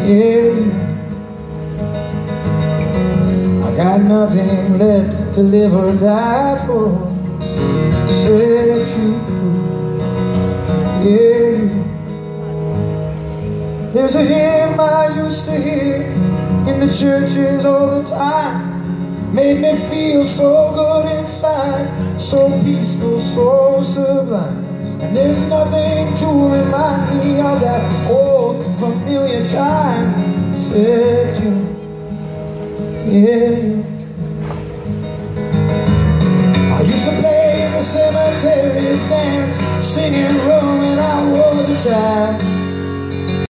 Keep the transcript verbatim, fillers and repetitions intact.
Yeah, I got nothing left to live or die for except you. Yeah, there's a hymn I used to hear in the churches all the time. Made me feel so good inside, so peaceful, so sublime. And there's nothing to remind me of that old familiar time except you. Yeah, I used to play in the cemeteries, dance, singing rum when I was a child.